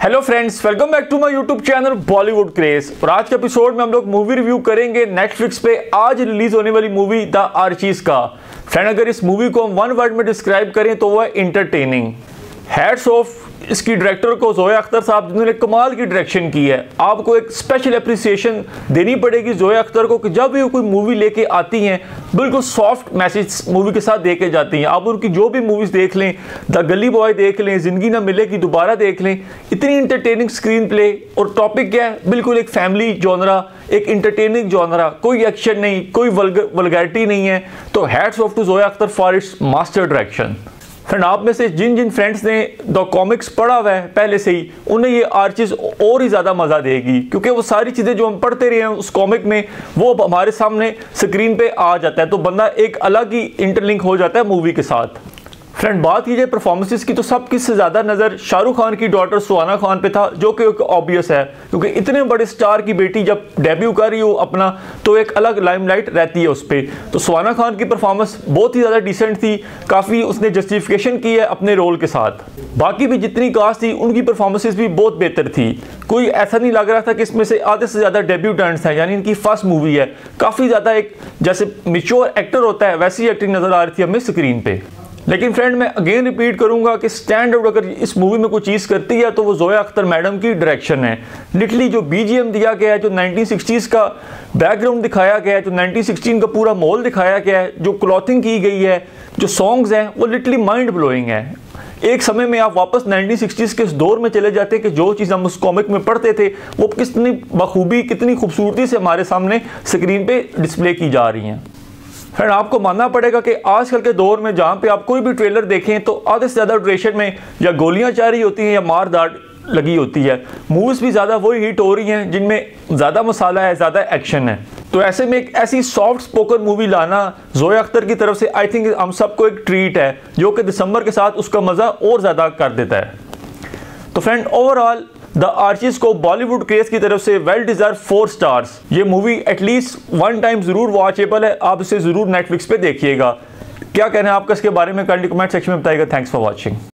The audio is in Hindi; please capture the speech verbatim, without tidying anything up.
Hello friends, welcome back to my YouTube channel Bollywood craze. और आज के एपिसोड में हम लोग मूवी रिव्यू करेंगे नेटफ्लिक्स पे आज रिलीज होने वाली मूवी द आर्चीज का। फ्रेंड, अगर इस मूवी को हम वन वर्ड में डिस्क्राइब करें तो वह इंटरटेनिंग। हैट्स ऑफ इसकी डायरेक्टर को, जोया अख्तर साहब, जिन्होंने कमाल की डायरेक्शन की है। आपको एक स्पेशल अप्रिसिएशन देनी पड़ेगी जोया अख्तर को कि जब भी वो कोई मूवी लेके आती हैं बिल्कुल सॉफ्ट मैसेज मूवी के साथ दे के जाती हैं। आप उनकी जो भी मूवीज़ देख लें, द गली बॉय देख लें, ज़िंदगी ना मिलेगी दोबारा देख लें, इतनी इंटरटेनिंग स्क्रीन प्ले। और टॉपिक क्या है? बिल्कुल एक फैमिली जॉनरा, एक इंटरटेनिंग जॉनरा, कोई एक्शन नहीं, कोई वल्गैरिटी नहीं है। तो hats off to Zoya Akhtar for its master direction. Friend, आप में से जिन जिन फ्रेंड्स ने द कॉमिक्स पढ़ा हुआ है पहले से ही, उन्हें ये आर्चीज और ही ज़्यादा मज़ा देगी, क्योंकि वो सारी चीज़ें जो हम पढ़ते रहे हैं उस कॉमिक में वो अब हमारे सामने स्क्रीन पे आ जाता है, तो बंदा एक अलग ही इंटरलिंक हो जाता है मूवी के साथ। फ्रेंड, बात की जाए परफॉर्मेंसेस की तो सब किससे ज़्यादा नज़र शाहरुख खान की डॉटर सुहाना खान पे था, जो कि एक ऑब्वियस है, क्योंकि इतने बड़े स्टार की बेटी जब डेब्यू कर रही हो अपना तो एक अलग लाइमलाइट रहती है उस पर। तो सुहाना खान की परफॉर्मेंस बहुत ही ज़्यादा डिसेंट थी, काफ़ी उसने जस्टिफिकेशन की है अपने रोल के साथ। बाकी भी जितनी कास्ट थी उनकी परफॉर्मेंसेस भी बहुत बेहतर थी। कोई ऐसा नहीं लग रहा था कि इसमें से आधे से ज़्यादा डेब्यूटेंट्स हैं, यानी इनकी फर्स्ट मूवी है। काफ़ी ज़्यादा एक जैसे मैच्योर एक्टर होता है वैसी एक्टिंग नज़र आ रही थी हमें स्क्रीन पे। लेकिन फ्रेंड, मैं अगेन रिपीट करूंगा कि स्टैंड आउट अगर इस मूवी में कोई चीज़ करती है तो वो जोया अख्तर मैडम की डायरेक्शन है। लिटरली जो बीजीएम दिया गया है, जो नाइनटीन सिक्सटीज़ का बैकग्राउंड दिखाया गया है, जो नाइनटीन सिक्सटीन का पूरा माहौल दिखाया गया है, जो क्लॉथिंग की गई है, जो सॉन्ग्स हैं, वो लिटरली माइंड ब्लोइंग है। एक समय में आप वापस नाइनटीन सिक्सटीज़ के इस दौर में चले जाते कि जो चीज़ हम उस कॉमिक में पढ़ते थे वो कितनी बखूबी, कितनी खूबसूरती से हमारे सामने स्क्रीन पे डिस्प्ले की जा रही हैं। फ्रेंड, आपको मानना पड़ेगा कि आजकल के दौर में जहाँ पे आप कोई भी ट्रेलर देखें तो आधे से ज़्यादा ड्यूरेशन में या गोलियाँ चल रही होती हैं या मार दाड़ लगी होती है। मूवीज़ भी ज़्यादा वही हिट हो रही हैं जिनमें ज़्यादा मसाला है, ज़्यादा एक्शन है। तो ऐसे में एक ऐसी सॉफ्ट स्पोकन मूवी लाना जोया अख्तर की तरफ से आई थिंक हम सबको एक ट्रीट है, जो कि दिसंबर के साथ उसका मज़ा और ज़्यादा कर देता है। तो फ्रेंड, ओवरऑल द आर्चीज को बॉलीवुड क्रेज की तरफ से वेल डिजर्व फोर स्टार्स। ये मूवी एटलीस्ट वन टाइम जरूर वॉचेबल है, आप इसे जरूर नेटफ्लिक्स पे देखिएगा। क्या कहना है आपका इसके बारे में? कमेंट सेक्शन में बताइएगा। Thanks for watching.